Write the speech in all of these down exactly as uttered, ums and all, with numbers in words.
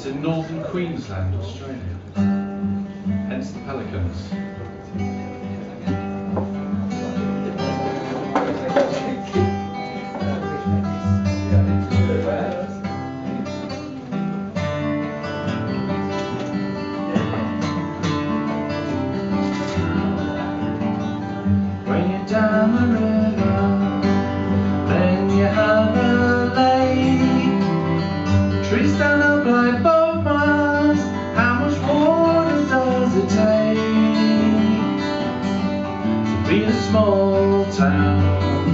It's in northern Queensland, Australia. Hence the pelicans. When you're down the river, then you have a lake. Trees stand up like boathouse. How much water does it take to feed a small town?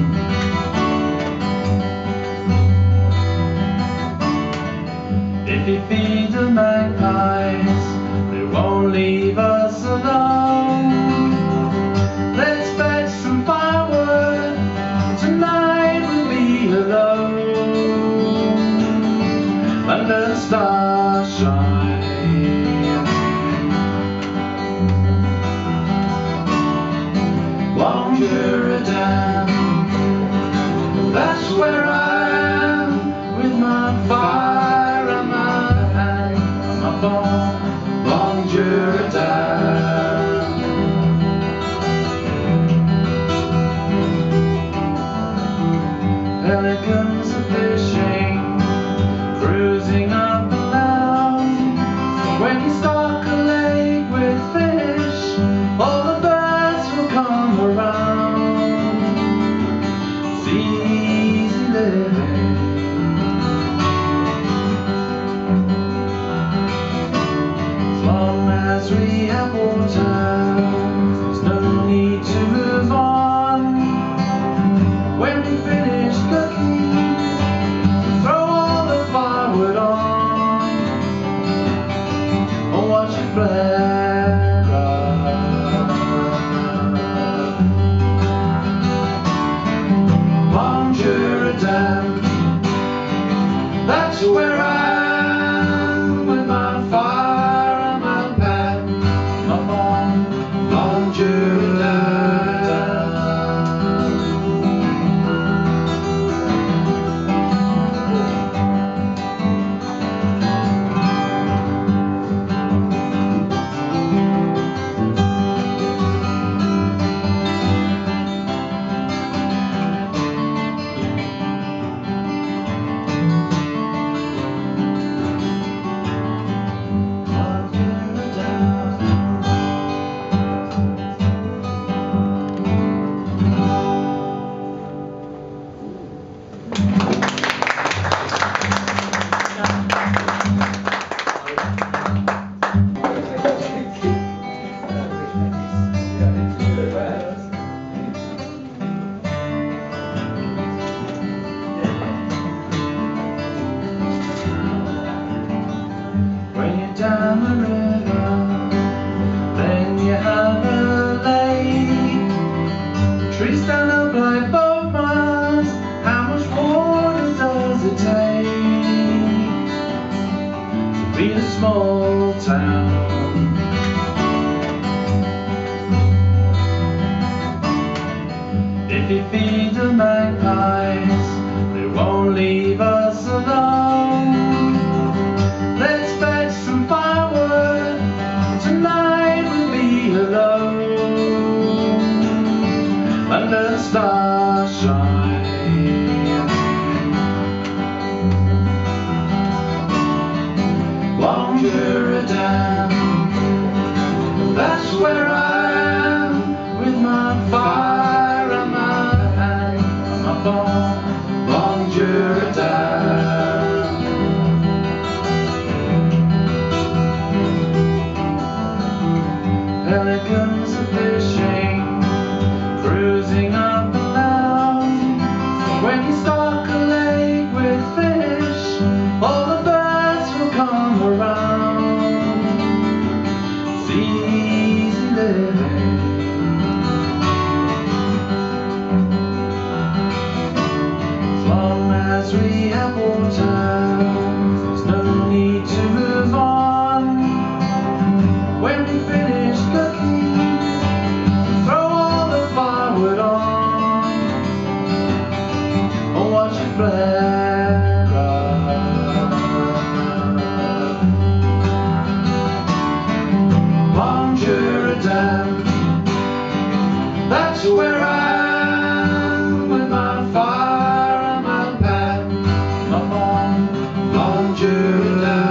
If you feed the magpies, they won't leave us alone. Let's fetch some firewood, tonight we'll be alone under the starshine. Mondura Dam, that's where I am, with my fire and my hand and my bone. Mondura Dam. Pelicans are fishing, cruising up and down. When you stock a lake with fish, all the birds will come around. It's easy living. As long as we have water, there's no need to move on. When we finish cooking, throw all the firewood on, or watch it flare up. Mondura Dam, that's where I am, with my fire and my pan, my bomb. Mondura Dam. Down the river, then you have a lake. Trees stand up like boathouse. How much water does it take to feed a small town? If you feed the magpies, they won't leave us alone. Let's fetch some firewood, tonight we'll be alone under the starshine. Mondura Dam, that's where I am, with my fire and my hand and my bone. Mondura Dam. Pelicans are fishing, cruising up and down. When you stock a lake with fish, all the birds will come around. It's easy living. As long as we have water, there's no need to move on. When we finish cooking, throw all the firewood on, or watch it flare up. where I am with my fire and my pen, my Mondura Dam